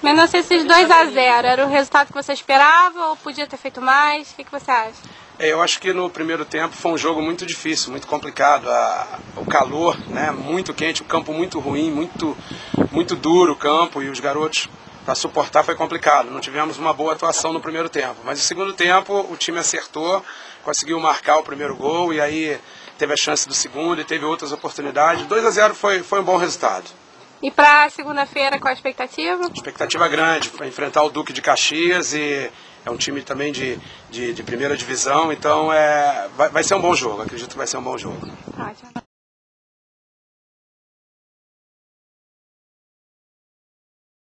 Mendonça, esses 2-0, era o resultado que você esperava ou podia ter feito mais? O que você acha? Eu acho que no primeiro tempo foi um jogo muito difícil, muito complicado. O calor, né, muito quente, o campo muito ruim, muito duro o campo, e os garotos, para suportar, foi complicado. Não tivemos uma boa atuação no primeiro tempo, mas no segundo tempo o time acertou, conseguiu marcar o primeiro gol e aí teve a chance do segundo e teve outras oportunidades. 2-0 foi um bom resultado. E para segunda-feira, qual a expectativa? Expectativa grande, para enfrentar o Duque de Caxias, e é um time também de primeira divisão, então vai ser um bom jogo, acredito que vai ser um bom jogo. Ótimo.